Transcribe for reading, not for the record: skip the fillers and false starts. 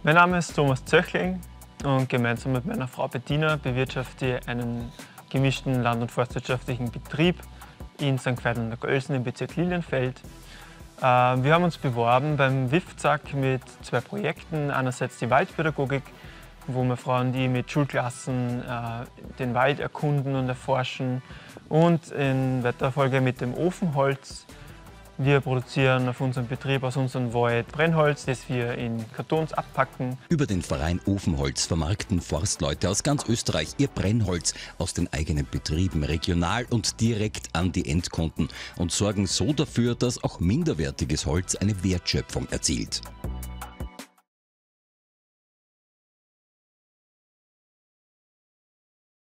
Mein Name ist Thomas Zöchling und gemeinsam mit meiner Frau Bettina bewirtschafte ich einen gemischten land- und forstwirtschaftlichen Betrieb in St. Veit an der Gölsen im Bezirk Lilienfeld. Wir haben uns beworben beim WIFZAG mit 2 Projekten. Einerseits die Waldpädagogik, wo wir Frauen, die mit Schulklassen den Wald erkunden und erforschen, und in weiterer Folge mit dem Ofenholz. Wir produzieren auf unserem Betrieb aus unserem Wald Brennholz, das wir in Kartons abpacken. Über den Verein Ofenholz vermarkten Forstleute aus ganz Österreich ihr Brennholz aus den eigenen Betrieben regional und direkt an die Endkunden und sorgen so dafür, dass auch minderwertiges Holz eine Wertschöpfung erzielt.